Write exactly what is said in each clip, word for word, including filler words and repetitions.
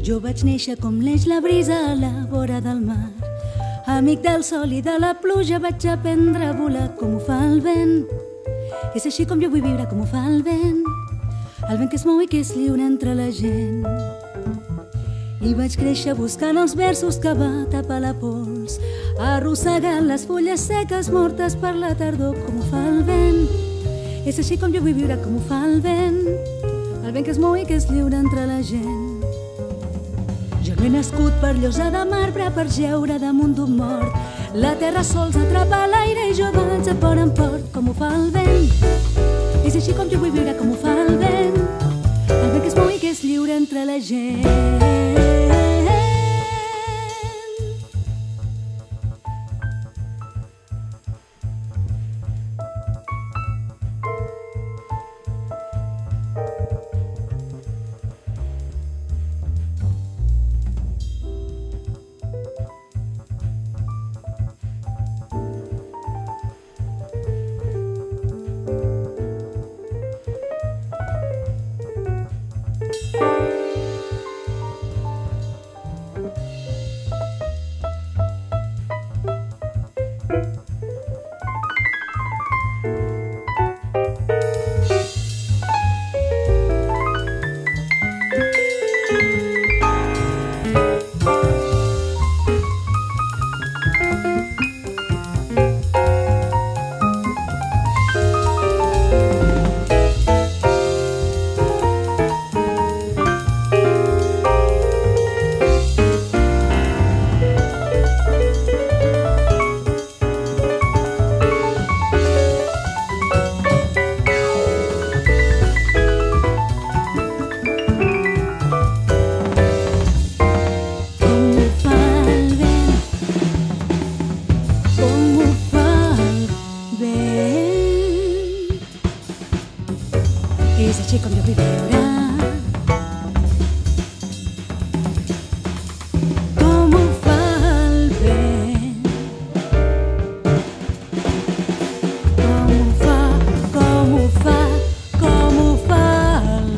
Jo vaig néixer com l'eix la brisa a la vora del mar. Amic del sol i de la pluja vaig aprendre a volar com ho fa el vent. És així com jo vull viure, com ho fa el vent. El vent que es mou i que és lliure entre la gent. I vaig créixer buscant els versos que va tapar la pols, arrossegant les fulles seques mortes per la tardor, com ho fa el vent. És així com jo vull viure, com ho fa el vent. El vent que es mou i que és lliure entre la gent. Jo no he nascut per llosa de marbre, per jeure damunt d'un mort. La terra sols atrapa l'aire i jo vaig a port en port, com ho fa el vent. És així com jo vull viure, com ho fa el vent. El vent que es mou i que és lliure entre la gent. És així com jo vull viure. Com ho fa el vent. Com ho fa, com ho fa, com ho fa el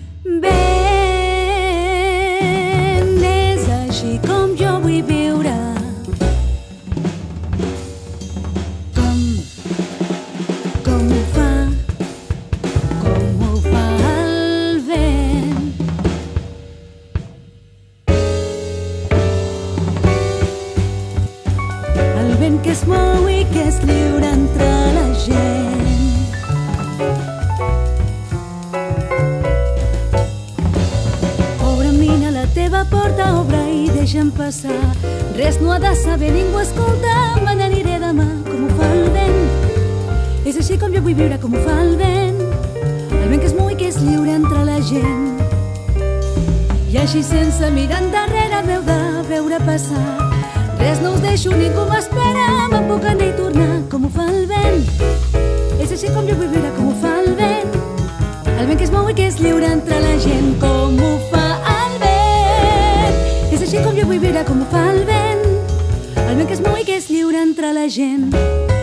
vent. És així com jo vull viure. Com, com ho fa. El vent que es mou i que és lliure entre la gent. Obre, mina la teva porta, obre i deixa'm passar. Res no ha de saber, ningú escolta, me n'aniré demà, com ho fa el vent. És així com jo vull viure, com ho fa el vent. El vent que es mou i que és lliure entre la gent. I així sense mirar endarrere m'heu de veure passar. Res no us deixo, ningú m'espera, me'n puc anar i tornar, com ho fa el vent. És així com jo vull viure, com ho fa el vent. El vent que es mou i que és lliure entre la gent, com ho fa el vent. És així com jo vull viure, com ho fa el vent. El vent que es mou i que és lliure entre la gent.